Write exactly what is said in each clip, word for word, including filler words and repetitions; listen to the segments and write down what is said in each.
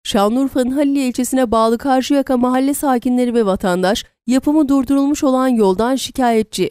Şanlıurfa'nın Haliliye ilçesine bağlı Karşıyaka mahalle sakinleri ve vatandaş, yapımı durdurulmuş olan yoldan şikayetçi.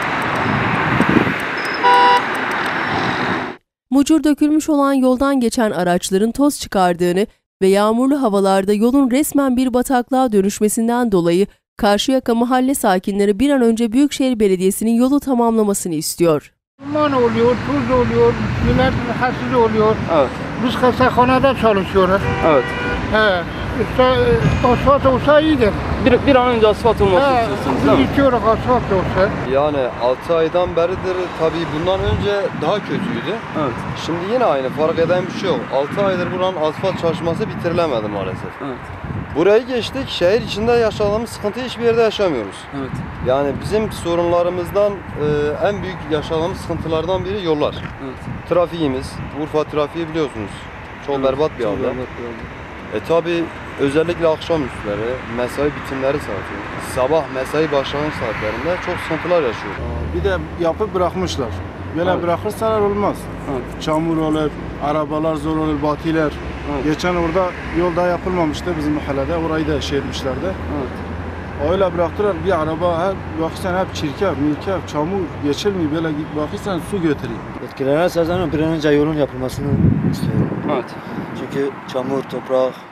Mucur dökülmüş olan yoldan geçen araçların toz çıkardığını ve yağmurlu havalarda yolun resmen bir bataklığa dönüşmesinden dolayı Karşıyaka mahalle sakinleri bir an önce Büyükşehir Belediyesi'nin yolu tamamlamasını istiyor. Duman oluyor, tuz oluyor, millet rahatsız oluyor. Evet. Biz hastahanede çalışıyoruz. Evet. He, işte asfalt olsa iyidir. Bir, bir an önce asfalt olması He, istiyorsunuz değil biz mi? istiyoruz asfalt olsa. Yani altı aydan beridir tabii bundan önce daha kötüydü. Evet. Şimdi yine aynı, fark eden bir şey yok. altı aydır buranın asfalt çalışması bitirilemedi maalesef. Evet. Burayı geçtik, şehir içinde yaşadığımız sıkıntıyı hiçbir yerde yaşamıyoruz. Evet. Yani bizim sorunlarımızdan e, en büyük yaşadığımız sıkıntılardan biri yollar. Evet. Trafiğimiz, Urfa trafiği biliyorsunuz. Çok Evet, berbat bir çok halde. berbat bir halde. E tabi özellikle akşamüstleri, mesai bitimleri saati, sabah mesai başlangıç saatlerinde çok sıkıntılar yaşıyoruz. Bir de yapıp bırakmışlar. Böyle Evet. bırakırsalar olmaz. Evet. Çamur olur, arabalar zor olur, batiler. Evet. Geçen orada yol daha yapılmamıştı bizim mahallede, orayı da şey etmişlerdi. Evet. Öyle bıraktılar, bir araba hep bakırsan hep çirkef, mirkef, çamur geçirmiyor, böyle bakırsan su götürüyor. Etkilenen sezonun bir an önce yolun yapılmasını istiyorum. Evet. Çünkü çamur, toprak,